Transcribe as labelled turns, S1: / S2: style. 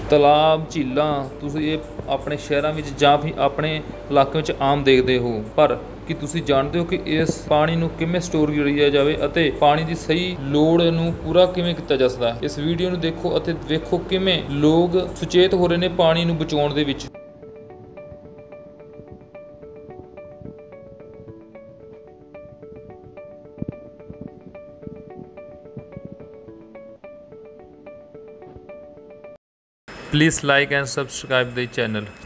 S1: ਤਲਾਬ ਝੀਲਾਂ ਤੁਸੀਂ ਇਹ ਆਪਣੇ ਸ਼ਹਿਰਾਂ ਵਿੱਚ ਜਾਂ ਵੀ ਆਪਣੇ ਇਲਾਕੇ ਵਿੱਚ ਆਮ ਦੇਖਦੇ ਹੋ, ਪਰ ਕੀ ਤੁਸੀਂ ਜਾਣਦੇ ਹੋ ਕਿ ਇਸ ਪਾਣੀ ਨੂੰ ਕਿਵੇਂ ਸਟੋਰ ਕੀਤਾ ਜਾਵੇ ਅਤੇ ਪਾਣੀ ਦੀ ਸਹੀ ਲੋੜ ਨੂੰ ਪੂਰਾ ਕਿਵੇਂ ਕੀਤਾ ਜਾ ਸਕਦਾ ਹੈ। ਇਸ ਵੀਡੀਓ ਨੂੰ ਦੇਖੋ ਅਤੇ ਵੇਖੋ ਕਿਵੇਂ ਲੋਕ ਸੁਚੇਤ ਹੋ ਰਹੇ ਨੇ ਪਾਣੀ ਨੂੰ ਬਚਾਉਣ ਦੇ ਵਿੱਚ। Please like and subscribe the channel.